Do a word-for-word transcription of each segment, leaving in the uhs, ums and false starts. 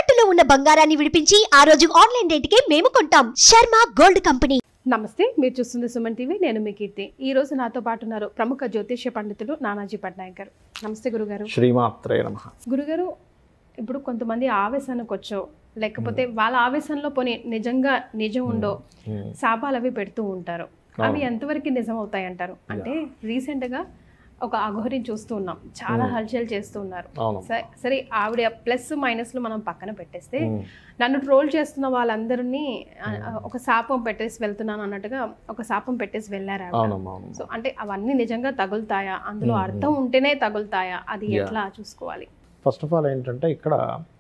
తాకట్టులో ఉన్న బంగారాన్ని విడిపించి ఆ రోజు ఆన్లైన్ రేటుకే మేము కొంటాం. Sharma gold company. నమస్తే, మీరు చూస్తుంది సుమన్ టీవీ. నేను మీ కీర్తి. ఈ రోజు నాతో పాటు ఉన్నారు ప్రముఖ జ్యోతిష్య పండితులు నానాజీ పట్నాయక్ గారు. నమస్తే గురుగారు. శ్రీమాత్రే నమః. గురుగారు, ఇప్పుడు కొంతమంది ఆవేశానికి వచ్చో లేకపోతే వాళ్ళ ఆవేశంలో పోనీ నిజంగా నిజం ఉండో శాపాలు అవి పెడుతూ ఉంటారు. అవి ఎంతవరకు నిజం అవుతాయి అంటారు? అంటే రీసెంట్ గా ఒక అఘోరిని చూస్తూ ఉన్నాం, చాలా హల్చల్ చేస్తూ ఉన్నారు. సరే, ఆవిడ ప్లస్ మైనస్ లో మనం పక్కన పెట్టేస్తే నన్ను ట్రోల్ చేస్తున్న వాళ్ళందరినీ ఒక శాపం పెట్టేసి వెళ్తున్నాను అన్నట్టుగా ఒక శాపం పెట్టేసి వెళ్ళారు. సో అంటే అవన్నీ నిజంగా తగులుతాయా? అందులో అర్థం ఉంటేనే తగులుతాయా? అది ఎట్లా చూసుకోవాలి? ఫస్ట్ ఆఫ్ ఆల్ ఏంటంటే ఇక్కడ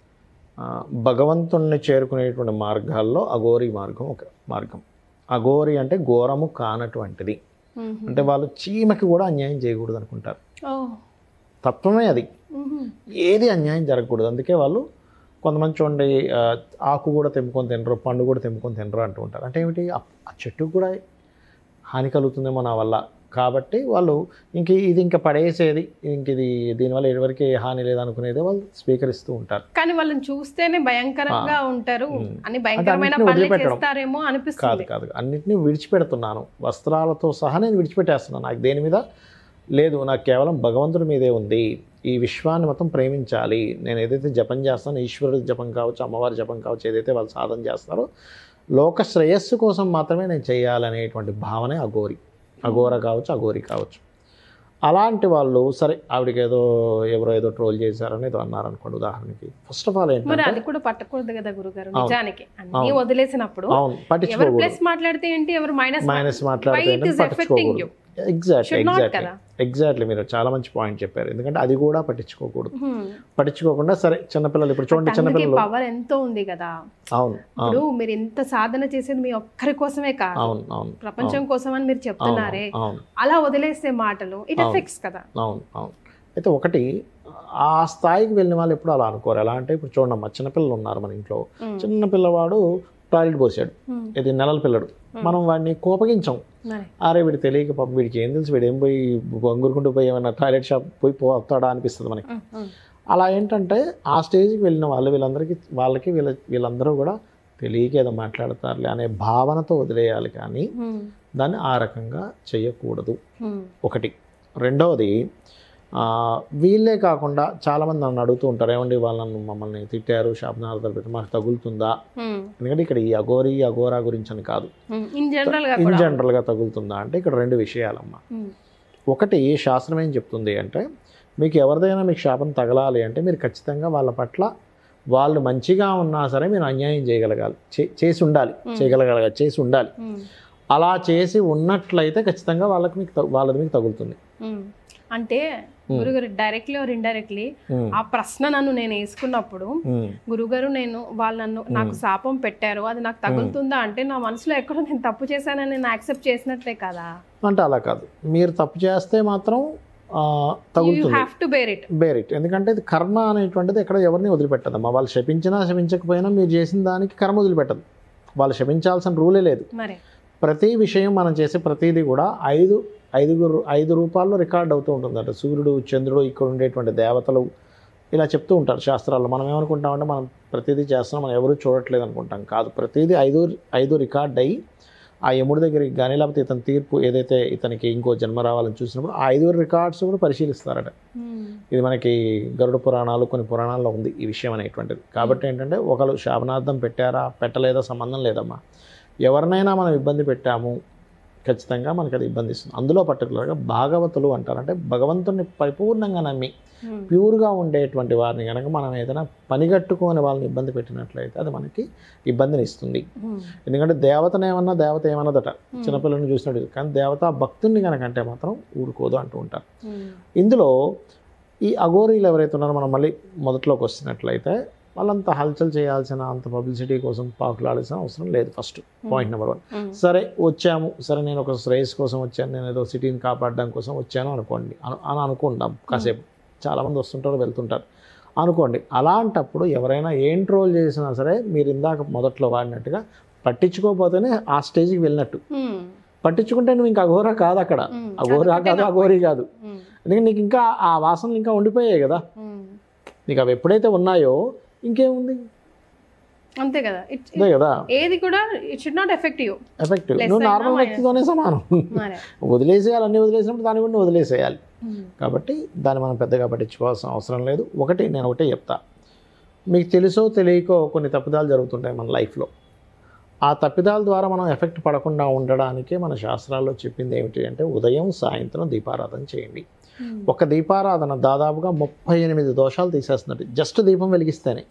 భగవంతుణ్ణి చేరుకునేటువంటి మార్గాల్లో అఘోరి మార్గం ఒక మార్గం. అఘోరి అంటే ఘోరము కానటువంటిది, అంటే వాళ్ళు చీమకి కూడా అన్యాయం చేయకూడదు అనుకుంటారు. తత్వమే అది, ఏది అన్యాయం జరగకూడదు. అందుకే వాళ్ళు కొంతమంది చూడండి, ఆకు కూడా తెంపుకొని తినరు, పండు కూడా తెంపుకొని తినరు అంటూ ఉంటారు. అంటే ఏమిటి, ఆ చెట్టుకు కూడా హాని కలుగుతుందేమో నా వల్ల, కాబట్టి వాళ్ళు ఇంక ఇది ఇంకా పడేసేది, ఇంక ఇది దీనివల్ల ఎవరికి హాని లేదనుకునేది వాళ్ళు స్వీకరిస్తూ ఉంటారు. కానీ వాళ్ళని చూస్తేనే భయంకరంగా ఉంటారు, అని భయంకరమైన పనులు చేస్తారేమో అనిపిస్తుంది. కాదు కాదు అన్నింటినీ విడిచిపెడుతున్నాను, వస్త్రాలతో సహా నేను విడిచిపెట్టేస్తున్నాను. నాకు దేని మీద లేదు, నాకు కేవలం భగవంతుడి మీదే ఉంది. ఈ విశ్వాన్ని మొత్తం ప్రేమించాలి. నేను ఏదైతే జపం చేస్తానో, ఈశ్వరుడి జపం కావచ్చు, అమ్మవారి జపం కావచ్చు, ఏదైతే వాళ్ళు సాధన చేస్తారో లోక శ్రేయస్సు కోసం మాత్రమే నేను చేయాలనేటువంటి భావనే అఘోరి. అఘోర కావచ్చు, అఘోరి కావచ్చు. అలాంటి వాళ్ళు సరే, ఆవిడకి ఏదో ఎవరో ఏదో ట్రోల్ చేశారని ఏదో అన్నారనుకోండి ఉదాహరణకి. ఫస్ట్ ఆఫ్ ఆల్ ఏంటంటే అది కూడా పట్టకూడదు కదా గురుగారు. నిజానికి అన్ని వదిలేసినప్పుడు ఎవరు ప్లస్ మాట్లాడితే ఏంటి, ఎవరు మైనస్ మైనస్ మాట్లాడితే ఏంటి పట్టించుకోకూడదు. ఎగ్జాక్ట్లీ ఎగ్జాక్ట్లీ ఎగ్జాక్ట్లీ మీరు చాలా మంచి పాయింట్ చెప్పారు. ఎందుకంటే అది కూడా పట్టించుకోకూడదు. పట్టించుకోకుండా సరే, చిన్నపిల్లలు ఇప్పుడు చూడండి, చిన్నపిల్లలు పవర్ ఎంతో ఉంది కదా. అవును, ఇప్పుడు మీరు ఎంత సాధన చేసేది మీ ఒక్కరి కోసమే కాదు, అవును అవును ప్రపంచం కోసం అని మీరు చెప్తున్నారే, అలా వదిలేస్తే మాటలు ఇట్ ఎఫెక్ట్స్ కదా. అవును అవును అయితే ఒకటి, ఆ స్థాయికి వెళ్ళిన వాళ్ళు ఎప్పుడు అలా అనుకోరు. ఎలా అంటే ఇప్పుడు చూడండి, మా చిన్నపిల్లలు ఉన్నారు మన ఇంట్లో, చిన్న పిల్లవాడు టాయిలెట్ పోసాడు, ఇది నెలల పిల్లడు, మనం వాడిని కోపగించాం. అరే వీడు తెలియక పాపం, వీడికి ఏం తెలుసు, వీడు ఏం పోయి వంగురుకుంటూ పోయి ఏమన్నా టాయిలెట్ షాప్ పోయి పోతాడా అనిపిస్తుంది మనకి. అలా ఏంటంటే ఆ స్టేజ్కి వెళ్ళిన వాళ్ళు వీళ్ళందరికీ వాళ్ళకి వీళ్ళ వీళ్ళందరూ కూడా తెలియక ఏదో మాట్లాడతారులే అనే భావనతో వదిలేయాలి, కానీ దాన్ని ఆ రకంగా చేయకూడదు. ఒకటి. రెండవది, వీళ్ళే కాకుండా చాలామంది నన్ను అడుగుతూ ఉంటారు, ఏమండి వాళ్ళను మమ్మల్ని తిట్టారు, శాపనార్థాలు పెట్టి మాకు తగులుతుందా? ఎందుకంటే ఇక్కడ ఈ అఘోరి అఘోరా గురించి అని కాదు, ఇన్ జనరల్గా తగులుతుందా అంటే ఇక్కడ రెండు విషయాలమ్మా. ఒకటి, శాస్త్రం ఏం చెప్తుంది అంటే, మీకు ఎవరిదైనా మీకు శాపం తగలాలి అంటే మీరు ఖచ్చితంగా వాళ్ళ పట్ల వాళ్ళు మంచిగా ఉన్నా సరే మీరు అన్యాయం చేయగలగాలి, చేసి ఉండాలి, చేయగలగాలి చేసి ఉండాలి. అలా చేసి ఉన్నట్లయితే ఖచ్చితంగా వాళ్ళకి మీకు వాళ్ళది మీకు తగులుతుంది. అంటే గురుగారు డైరెక్ట్లీ ఆర్ ఇండైరెక్ట్లీ ఆ ప్రశ్న నన్ను నేను వేసుకున్నప్పుడు, గురుగారు నేను వాళ్ళు నన్ను నాకు శాపం పెట్టారు, అది నాకు తగులుతుందా అంటే నా మనసులో ఎక్కడో నేను తప్పు చేశానని నేను యాక్సెప్ట్ చేసినట్లే కదా. అంటే అలా కాదు, మీరు తప్పు చేస్తే మాత్రం తగులుతుంది, బేర్ ఇట్. ఎందుకంటే ఇది కర్మ అనేటువంటిది ఎక్కడ ఎవరిని వదిలిపెట్టదమ్మా. వాళ్ళు శపించినా శపించకపోయినా మీరు చేసిన దానికి కర్మ వదిలిపెట్టదు. వాళ్ళు శపించాల్సిన రూలే లేదు. ప్రతి విషయం మనం చేసే ప్రతిదీ కూడా ఐదు ఐదుగురు ఐదు రూపాల్లో రికార్డ్ అవుతూ ఉంటుందట. సూర్యుడు, చంద్రుడు, ఇక్కడ ఉండేటువంటి దేవతలు ఇలా చెప్తూ ఉంటారు శాస్త్రాల్లో. మనం ఏమనుకుంటామంటే మనం ప్రతిదీ చేస్తున్నాం, మనం ఎవరు చూడట్లేదు అనుకుంటాం. కాదు, ప్రతిదీ ఐదు ఐదు రికార్డ్ అయ్యి ఆ యముడి దగ్గరికి కానీ లేకపోతే ఇతని తీర్పు ఏదైతే ఇతనికి ఇంకో జన్మ రావాలని చూసినప్పుడు ఆ ఐదుగురు రికార్డ్స్ కూడా పరిశీలిస్తారట. ఇది మనకి గరుడ పురాణాలు, కొన్ని పురాణాల్లో ఉంది ఈ విషయం అనేటువంటిది. కాబట్టి ఏంటంటే ఒకరు శాపనార్థం పెట్టారా పెట్టలేదా సంబంధం లేదమ్మా. ఎవరినైనా మనం ఇబ్బంది పెట్టాము ఖచ్చితంగా మనకి అది ఇబ్బంది ఇస్తుంది. అందులో పర్టికులర్గా భాగవతులు అంటారు, అంటే భగవంతుడిని పరిపూర్ణంగా నమ్మి ప్యూర్గా ఉండేటువంటి వారిని కనుక మనం ఏదైనా పనిగట్టుకొని వాళ్ళని ఇబ్బంది పెట్టినట్లయితే అది మనకి ఇబ్బందిని ఇస్తుంది. ఎందుకంటే దేవతనేమన్నా దేవత ఏమన్నదట చిన్నపిల్లల్ని చూసినట్టు, కానీ దేవత భక్తుల్ని కనుక అంటే మాత్రం ఊరుకోదు అంటూ ఉంటారు. ఇందులో ఈ అఘోరీలు ఎవరైతే ఉన్నారో మనం మళ్ళీ మొదట్లోకి వస్తున్నట్లయితే వాళ్ళంత హల్చల్ చేయాల్సిన, అంత పబ్లిసిటీ కోసం పాకులాడాల్సిన అవసరం లేదు. First point number one. సరే వచ్చాము, సరే నేను ఒక శ్రేయస్ కోసం వచ్చాను, నేను ఏదో సిటీని కాపాడడం కోసం వచ్చాను అనుకోండి అని అనుకుంటాం. కాసేపు చాలామంది వస్తుంటారు వెళ్తుంటారు అనుకోండి. అలాంటప్పుడు ఎవరైనా ఏం ట్రోల్ చేసినా సరే మీరు ఇందాక మొదట్లో వాడినట్టుగా పట్టించుకోకపోతేనే ఆ స్టేజ్కి వెళ్ళినట్టు. పట్టించుకుంటే నువ్వు ఇంకా అఘోరా కాదు, అక్కడ అఘోరా కాదు, అఘోరీ కాదు. ఎందుకంటే నీకు ఇంకా ఆ వాసనలు ఇంకా ఉండిపోయాయి కదా. నీకు అవి ఎప్పుడైతే ఉన్నాయో ఇంకేముంది, అంతే కదా, అంతే కదా, ఏది కూడా it should not effect you. Effective నువ్వు నార్మల్ వ్యక్తితోనే సమానం. వదిలేసేయాలి, అన్నీ వదిలేసినప్పుడు దాన్ని కూడా వదిలేసేయాలి. కాబట్టి దాన్ని మనం పెద్దగా పట్టించుకోవాల్సిన అవసరం లేదు. ఒకటి నేను ఒకటే చెప్తా, మీకు తెలుసో తెలియకో కొన్ని తప్పిదాలు జరుగుతుంటాయి మన లైఫ్లో. ఆ తప్పిదాల ద్వారా మనం ఎఫెక్ట్ పడకుండా ఉండడానికే మన శాస్త్రాల్లో చెప్పింది ఏమిటి అంటే ఉదయం సాయంత్రం దీపారాధన చేయండి. ఒక దీపారాధన దాదాపుగా ముప్పై ఎనిమిది దోషాలు తీసేస్తున్నట్టు, జస్ట్ దీపం వెలిగిస్తేనే.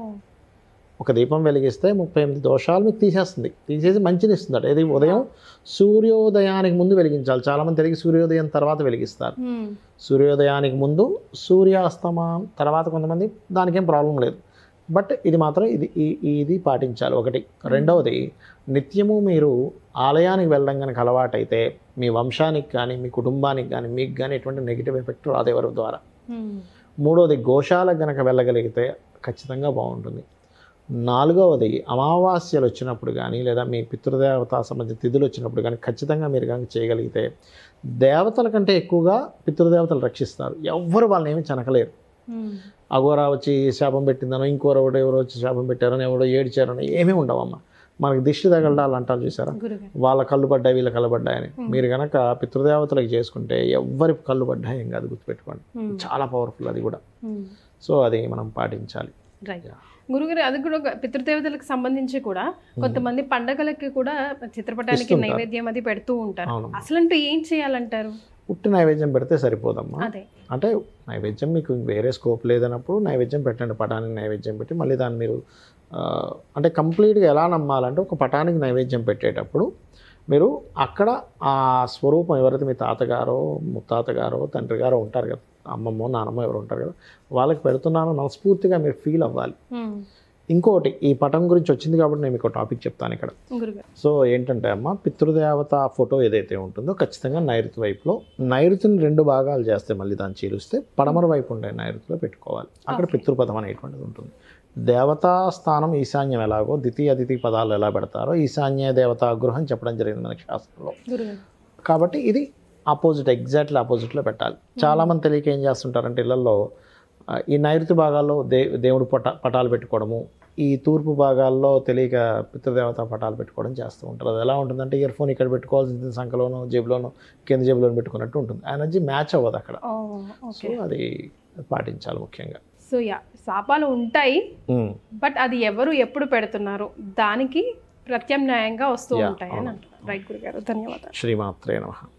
ఒక దీపం వెలిగిస్తే ముప్పై ఎనిమిది దోషాలు మీకు తీసేస్తుంది, తీసేసి మంచిని ఇస్తుందట. ఇది ఉదయం సూర్యోదయానికి ముందు వెలిగించాలి. చాలామంది తెలియక సూర్యోదయం తర్వాత వెలిగిస్తారు. సూర్యోదయానికి ముందు, సూర్యాస్తమం తర్వాత కొంతమంది దానికేం ప్రాబ్లం లేదు. బట్ ఇది మాత్రం ఇది ఇది పాటించాలి ఒకటి. రెండవది, నిత్యము మీరు ఆలయానికి వెళ్ళడం కనుక అలవాటైతే మీ వంశానికి కానీ మీ కుటుంబానికి కానీ మీకు కానీ ఎటువంటి నెగిటివ్ ఎఫెక్ట్ రాదు ఎవరి ద్వారా. మూడవది, గోశాలకు కనుక వెళ్ళగలిగితే ఖచ్చితంగా బాగుంటుంది. నాలుగవది, అమావాస్యలు వచ్చినప్పుడు కానీ లేదా మీ పితృదేవత సంబంధించిన తిథులు వచ్చినప్పుడు కానీ ఖచ్చితంగా మీరు కనుక చేయగలిగితే దేవతల కంటే ఎక్కువగా పితృదేవతలు రక్షిస్తారు. ఎవ్వరు వాళ్ళని ఏమి చనకలేరు. అఘోరా వచ్చి శాపం పెట్టిందనో, ఇంకోరెవడో ఎవరో వచ్చి శాపం పెట్టారని, ఎవడో ఏడ్చారని ఏమీ ఉండవమ్మ. మనకి దిష్టి తగలడాలు అంటారు చూసారా, వాళ్ళ కళ్ళు పడ్డాయి వీళ్ళ కళ్ళు పడ్డాయని. మీరు కనుక పితృదేవతలకు చేసుకుంటే ఎవ్వరి కళ్ళు పడ్డాయి ఏం కాదు, గుర్తుపెట్టుకోండి. చాలా పవర్ఫుల్ అది కూడా. సో అది మనం పాటించాలి. గురుగారు, అది కూడా పితృదేవతలకు సంబంధించి కూడా కొంతమంది పండగలకి కూడా చిత్రపటానికి నైవేద్యం అది పెడుతూ ఉంటారు. అసలు ఏం చేయాలంటారు? ఉట్టి నైవేద్యం పెడితే సరిపోదమ్మా. అంటే నైవేద్యం మీకు వేరే స్కోప్ లేదన్నప్పుడు నైవేద్యం పెట్టండి. పటానికి నైవేద్యం పెట్టి మళ్ళీ దాన్ని మీరు అంటే కంప్లీట్గా ఎలా నమ్మాలంటే ఒక పటానికి నైవేద్యం పెట్టేటప్పుడు మీరు అక్కడ ఆ స్వరూపం ఎవరైతే మీ తాతగారో ముత్తాతగారో తండ్రి గారో ఉంటారు కదా, అమ్మమ్మో నానమ్మ ఎవరు ఉంటారు కదా, వాళ్ళకి పెడుతున్నానో మనస్ఫూర్తిగా మీరు ఫీల్ అవ్వాలి. ఇంకోటి, ఈ పటం గురించి వచ్చింది కాబట్టి నేను మీకు టాపిక్ చెప్తాను ఇక్కడ. సో ఏంటంటే అమ్మ, పితృదేవత ఫోటో ఏదైతే ఉంటుందో ఖచ్చితంగా నైరుతి వైపులో, నైరుతిని రెండు భాగాలు చేస్తే మళ్ళీ దాన్ని చీలుస్తే పడమర వైపు ఉండే నైరుతిలో పెట్టుకోవాలి. అక్కడ పితృపదం అనేటువంటిది ఉంటుంది. దేవతా స్థానం ఈశాన్యం ఎలాగో ద్వితీయ అతిథి పదాలు ఎలా పెడతారో ఈశాన్య దేవతా గృహం చెప్పడం జరిగింది మనకి శాస్త్రంలో. కాబట్టి ఇది ఆపోజిట్, ఎగ్జాక్ట్లీ ఆపోజిట్లో పెట్టాలి. చాలామంది తెలియక ఏం చేస్తుంటారంటే ఇళ్లలో ఈ నైరుతి భాగాల్లో దే దేవుడు పట పటాలు పెట్టుకోవడము, ఈ తూర్పు భాగాల్లో తెలియక పితృదేవత పటాలు పెట్టుకోవడం చేస్తూ ఉంటారు. అది ఎలా ఉంటుందంటే ఇయర్ ఫోన్ ఇక్కడ పెట్టుకోవాల్సింది సంఖలోనో జేబులోనో కింద జేబులోనో పెట్టుకున్నట్టు ఉంటుంది. ఎనర్జీ మ్యాచ్ అవ్వదు అక్కడ. సో అది పాటించాలి ముఖ్యంగా. సో యా, శాపాలు ఉంటాయి, బట్ అది ఎవరు ఎప్పుడు పెడుతున్నారు దానికి ప్రత్యామ్నాయంగా వస్తూ ఉంటాయి అని అంటారు. రైట్ గురుగారు, ధన్యవాదాలు. శ్రీమాత్రే నమః.